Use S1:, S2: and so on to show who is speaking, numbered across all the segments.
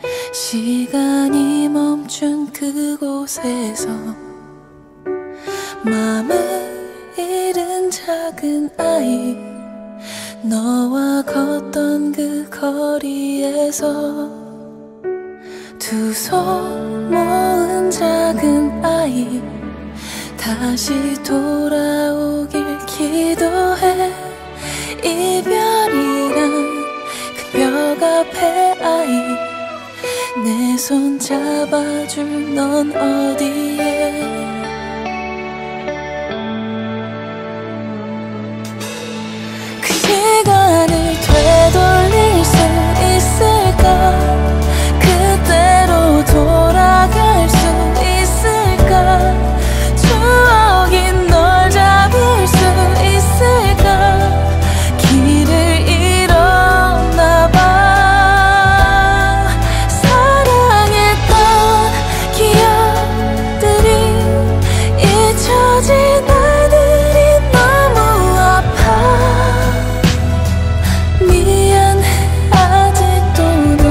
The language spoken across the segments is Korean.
S1: 시간이 멈춘 그곳에서 맘을 잃은 작은 아이, 너와 걷던 그 거리에서 두 손 모은 작은 아이, 다시 돌아오길 기도해. 이별이란 그 벽 앞에 아이, 내 손 잡아줄 넌 어디에. 그 시간을 되돌릴 수 있을까? 그대로 돌아갈 수 있을까? 추억이 널 잡을 수 있을까? 길을 잃었나 봐. 사랑했던 기억들이 잊혀진 날들이 너무 아파. 미안해, 아직도 너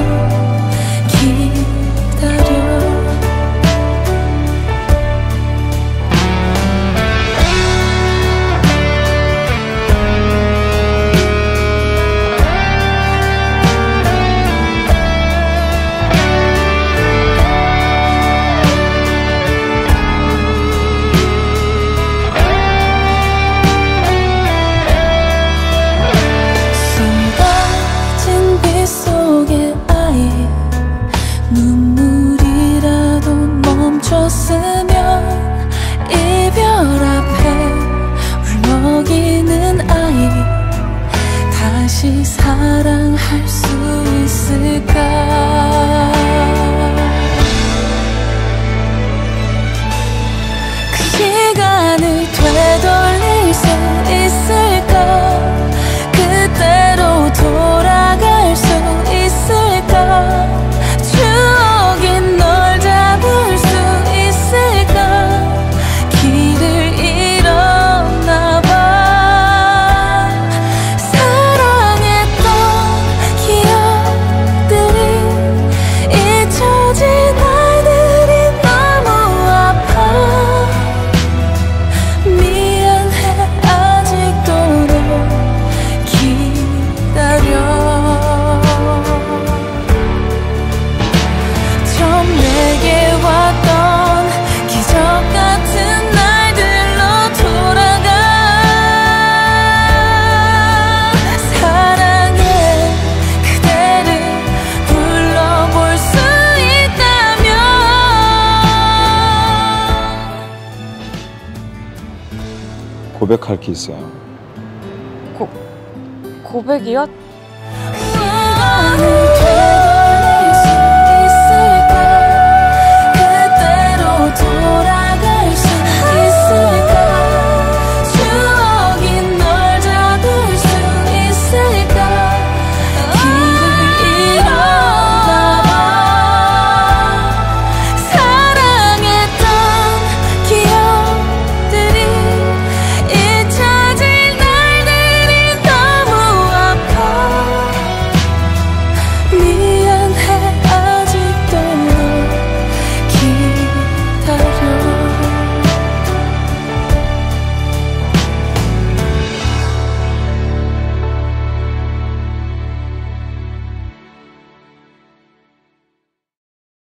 S1: 기다려. 쏟아진 빛 속의 아이, 눈물이라도 멈췄으면. 이별 앞에 울먹이는 아이, 다시 사랑할 수 있을까? 그 시간을 되돌릴 수 있을까? 그대로 돌아갈 수 있을까? 추억이 널 잡을 수 있을까? 길을 잃었나 봐. 사랑했던 기억들이 잊혀진 날들이 너무 아파. 미안해, 아직도 너 기다려. 처음 내게 왔던 기적 같은 날들로 돌아가. 사랑해, 그대를 불러볼 수 있다면.
S2: 고백할 게 있어요.
S3: 고백이요?
S1: 시간을